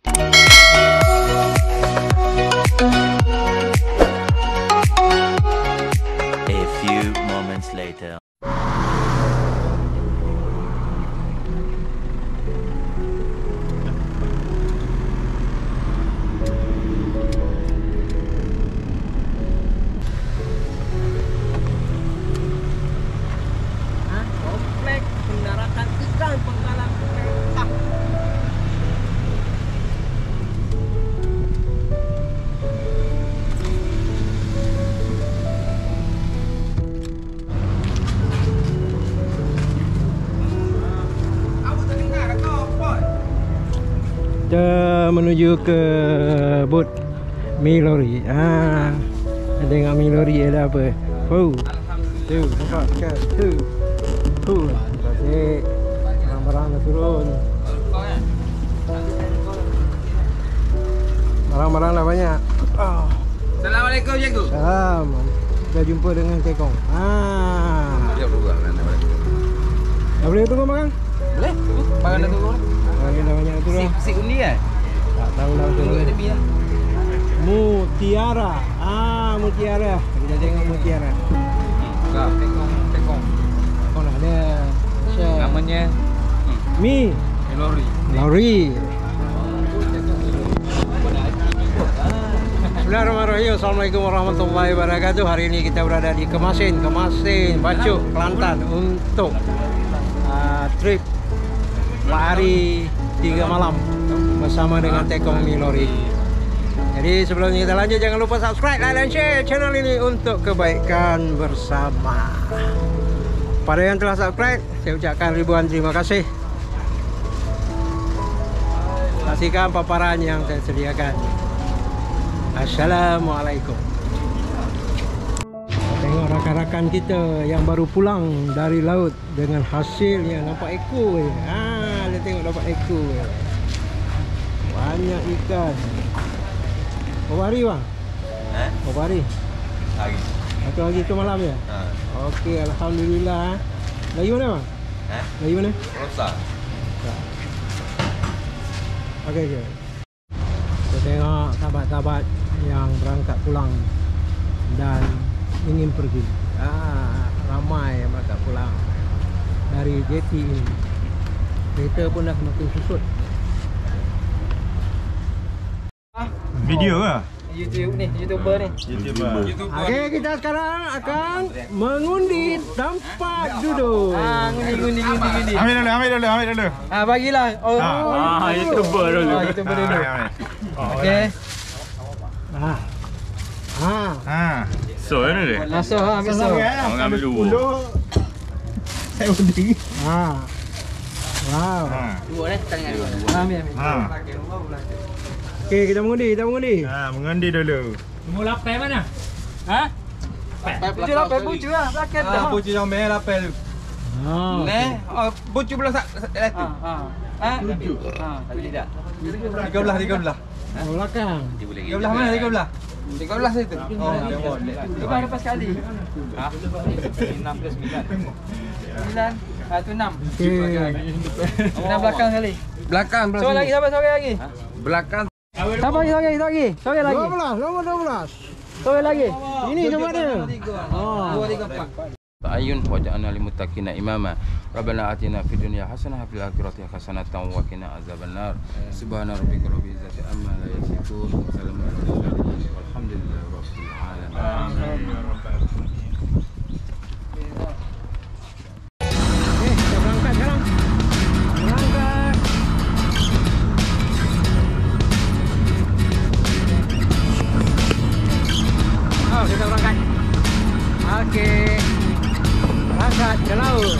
A few moments later. Komplek pendaratan ikan Penggalan Pemerintah. Kita menuju ke bot Milori. Tengok Milori ada apa? Tu, nampak kat tu. Tasik. Barang-barang dah turun. Barang-barang dah banyak. Assalamualaikum cikgu. Salam. Dah jumpa dengan Kekong. Ya bukan Dah boleh turun makan? Boleh? Barang dah turun. Barang dah banyak turun. Si undi kan? Tak tahu lah turun. Ada bi lah. Mutiara. Mutiara. Kita tengok Mutiara. Dah, tekong. Oh, nak ada. Share. Namanya Mi Melori. Lauri. Bismillahirrahmanirrahim. Assalamualaikum warahmatullahi wabarakatuh. Hari ini kita berada di Kemasin, Bacuk, Kelantan untuk trip 4 hari 3 malam bersama dengan Tekong Milori. Jadi sebelum kita lanjut, jangan lupa subscribe, like, dan share channel ini untuk kebaikan bersama. Pada yang telah subscribe, saya ucapkan ribuan terima kasih. Saksikan paparan yang saya sediakan. Assalamualaikum. Tengok rakan-rakan kita yang baru pulang dari laut dengan hasilnya. Nampak ekor. Dia tengok dapat ekor. Banyak ikan. Berapa hari bang? Berapa hari? Hari. Satu hari tu malam ya? Okey, alhamdulillah. Lagi mana bang? Lagi mana? Rosa. Okey. Kita tengok sahabat-sahabat yang berangkat pulang dan ingin pergi. Ramai yang berangkat pulang dari jeti ini. Kereta pun dah semakin susut. Video ke? YouTube ni, YouTuber ni. Okey, kita sekarang akan mengundi tempat duduk. Ngundi. Ambil dulu. Bagilah. YouTuber dulu. YouTuber dulu. Okey. So ni dia. Masuk ambil so. Orang ambil dulu. Saya undi. Wow. Dua ni tangan dua. Ambil. Okey, kita mengundi. Mengundi dulu. Nombor 8 mana? Pucu lah, pucu lah. Belakang dah. Pucu yang merah lapel tu. Pucu belah latu. Tujuh. Tapi tidak. 13. Oh, belakang. 13 mana 13? 13 situ. Oh, tengok. Lepas lepas sekali. 6 plus 9. 9. Tu 6. Okey. 6 belakang sekali. Belakang. Sore lagi. Belakang. Sabar lagi. Sore lagi. 12, nombor 12. Sore lagi. Ini coba dia. 2 3 4. Ayun waja'alna lil muttaqina imama. Rabbana atina fid dunya hasanah wa fil akhirati hasanatan wa qina azabannar. Subhana rabbika rabbil izzati amma la yasifun. Salamun alal mursalin. Walhamdulillahi rabbil alamin. Kita berangkat sekarang. Kita berangkat. Okey. Berangkat ke laut.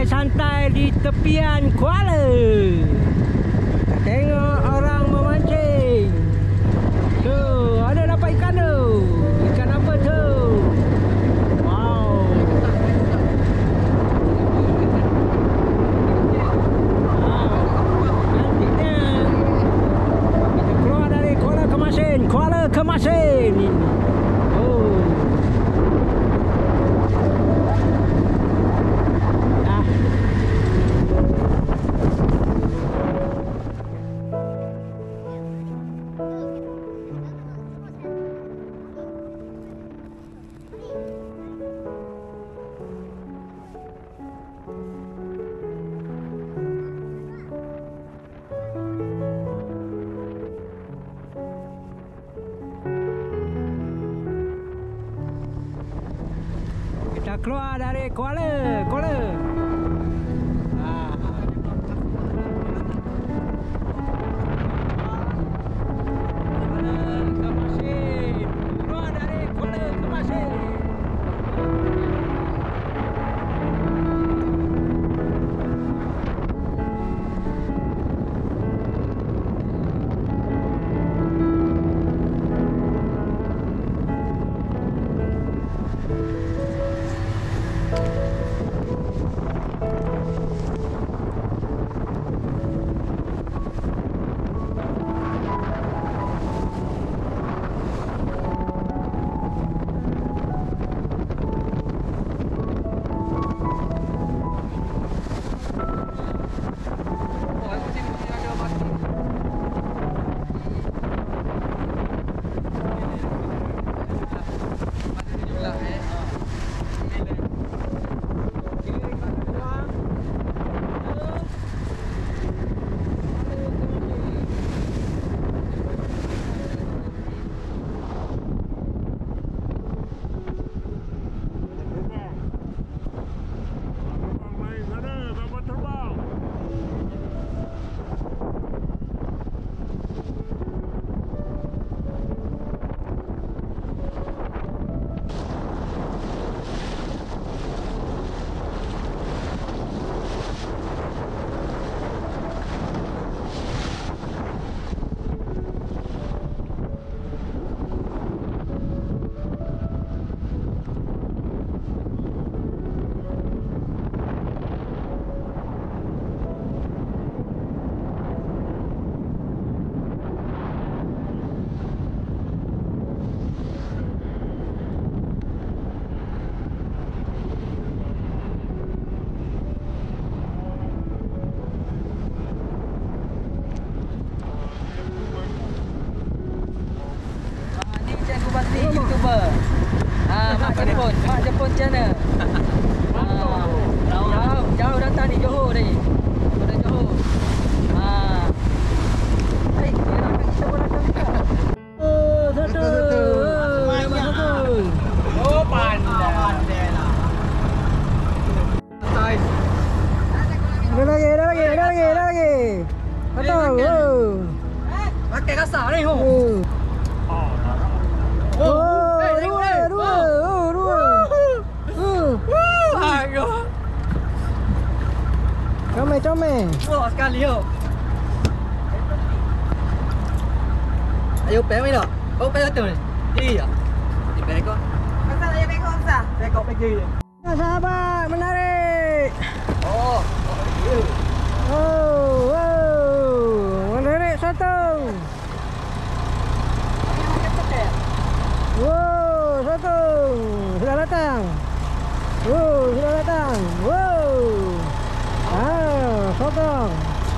santai di tepian Kuala. Kita tengok orang memancing. Tu, ada dapat ikan tu. Ikan apa tu? Wow. Cantiknya. Kita keluar dari Kuala Kemasin. Kuala Kemasin. Oh. Kita keluar dari Kuala. Kemasin. Keluar dari Kuala Kemasin. YouTuber. Mak Jepun channel. Jauh datang di Johor ni. Dari Johor. Kita boleh datang. Satu. Oh, pandai lah. Ada lagi. Betul. Pakai kasar ni. Comel. Wah, sekali yo. Ayo pergi dah. Kau pergi betul ni. Iya. Di pergi. Masa ayo pergi masa. Pergi pergi. Ya, sahabat menarik. Oh. Menarik satu. Wow, satu. Sudah datang. Sokong.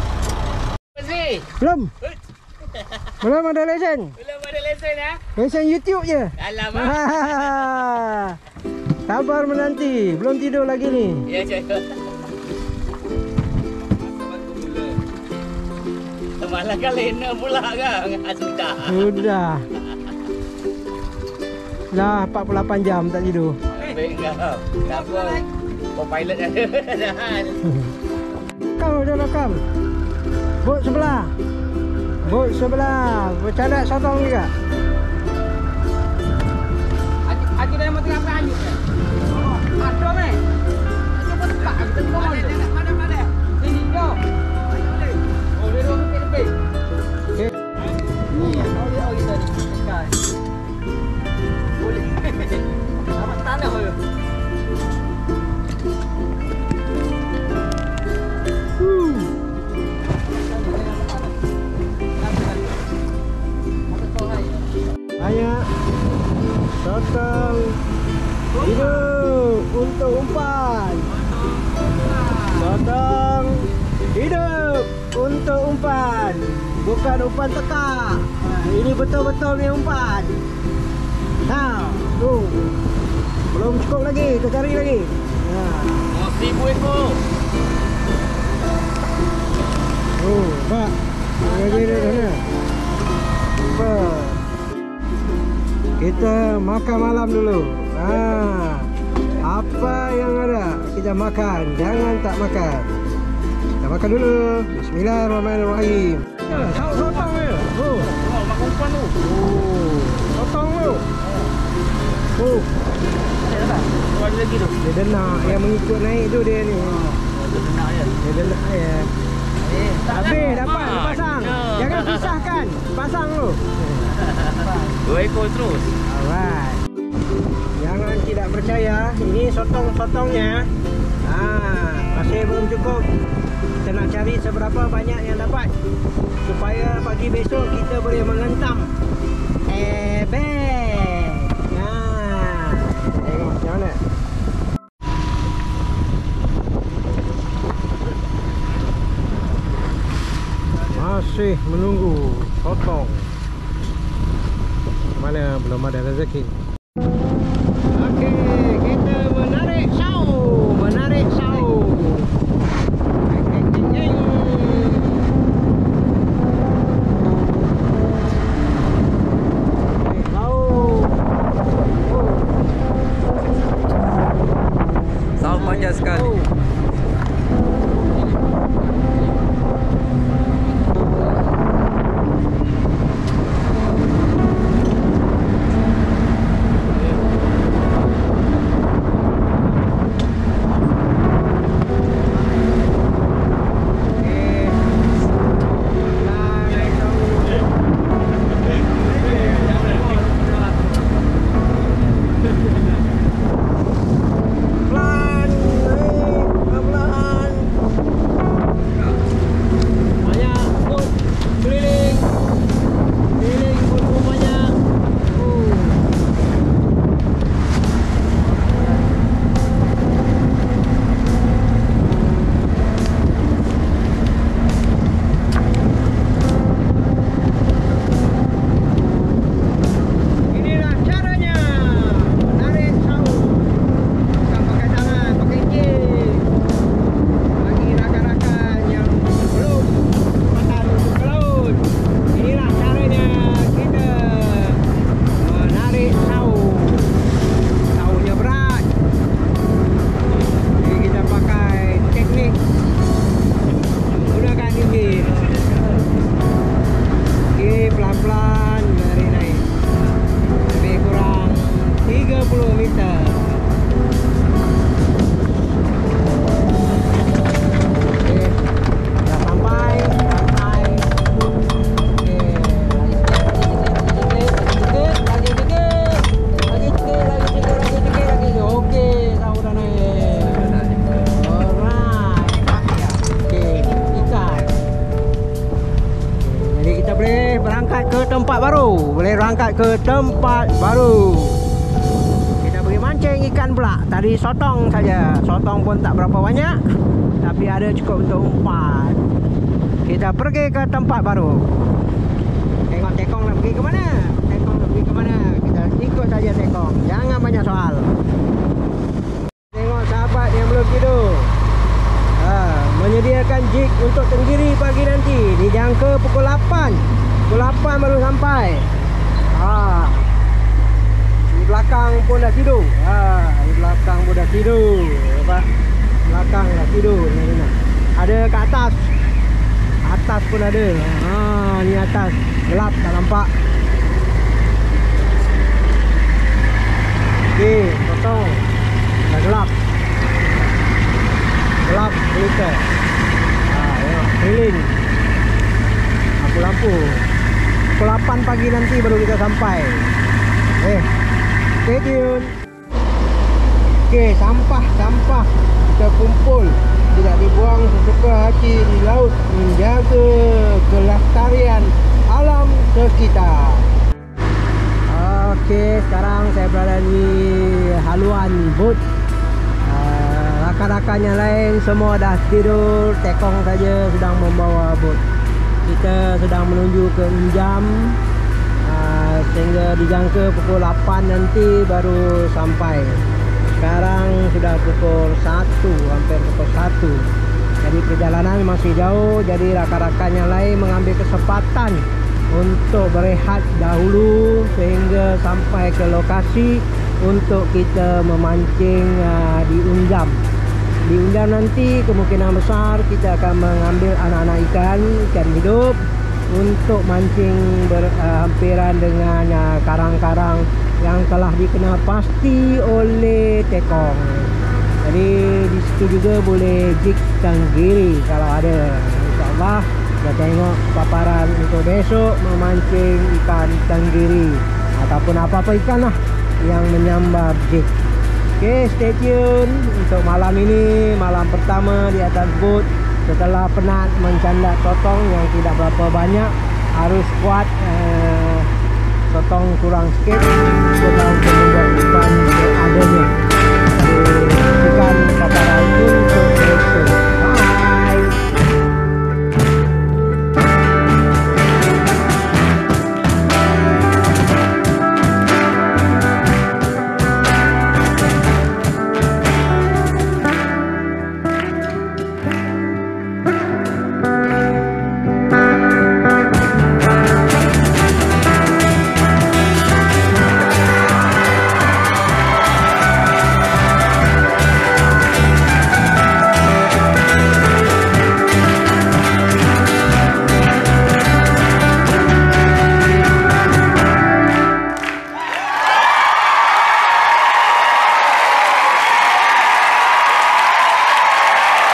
Belum ada lesen. Lesen YouTube je. Alamak. Sabar menanti. Belum tidur lagi ni. Ya, cik. Malah kalena pula kan. Sudah. Dah 48 jam tak tidur. Baik kau. Tak apa. Co-pilot ada. Kau dah rekam. Bot sebelah. Bercadat sotong juga. Aku dah mau tengah apa anjuk. Ada meh. Itu pun tak kita bukan umpan tekak. Ini betul-betul punya umpan. Nah, tuh. Belum cukup lagi, tercari lagi. Nah. 1000 ekor. Oh, Pak. Lagi dia sana. Pak. Kita makan malam dulu. Apa yang ada kita makan, jangan tak makan. Kita makan dulu. Bismillahirrahmanirrahim. Sotong ya. Oh, Makan umpan tu. sotong tu. Oh, Lagi tu. dia denak yang mengikut naik tu dia ni. Dia nak ya. Dia denak ya. Habis dapat pasang. Jangan pisahkan. Pasang tu. 2 ekor terus. Alright. Jangan tidak percaya, ini sotong-sotongnya. Masih belum cukup. Kita nak cari seberapa banyak yang dapat supaya pagi besok kita boleh mengentam ebek. Tengok macam mana. Masih menunggu sotong. Mana belum ada rezeki. Okey, kita menarik sau. Menarik sau. Sau panjang sekali. Berangkat ke tempat baru. Kita pergi mancing ikan pula. Tadi sotong saja. Sotong pun tak berapa banyak, tapi ada cukup untuk umpan. Kita pergi ke tempat baru. Tengok tekong nak pergi ke mana? Tekong nak pergi ke mana? Kita ikut saja tekong. Jangan banyak soal. Tengok sahabat yang belum tidur. Menyediakan jig untuk tenggiri pagi nanti. Dijangka pukul 8. Pukul 8 baru sampai. Di belakang pun dah tidur. Di belakang pun dah tidur. Apa? Belakang dah tidur. Ada kat atas. Atas pun ada. Ni atas. Gelap tak nampak. Okey, kosong. Dah gelap. Gelap pelita. Tengok, keliling. Lampu-lampu. Pukul 8 pagi nanti baru kita sampai. Stay tune. Okey, sampah kita kumpul, tidak dibuang sesuka hati di laut, menjaga kelestarian alam sekitar. Okey, sekarang saya berada di haluan bot. Rakan-rakan yang lain semua dah tidur, tekong saja sedang membawa bot. kita sedang menuju ke Unjam, sehingga dijangka pukul 8 nanti baru sampai. Sekarang sudah pukul 1, hampir pukul 1. Jadi perjalanan masih jauh. Jadi rakan-rakan yang lain mengambil kesempatan untuk berehat dahulu sehingga sampai ke lokasi untuk kita memancing di Unjam. Di Unjam nanti kemungkinan besar kita akan mengambil anak-anak ikan hidup untuk mancing berhampiran dengan karang-karang yang telah dikenal pasti oleh tekong. Jadi di situ juga boleh jig tenggiri kalau ada. InsyaAllah kita tengok paparan untuk besok memancing ikan tenggiri ataupun apa-apa ikan lah yang menyambar jig. Oke, stay tune untuk malam ini, malam pertama di atas boat. Setelah penat mencandak sotong yang tidak berapa banyak, harus kuat sotong kurang sikit untuk membuat ikan adanya.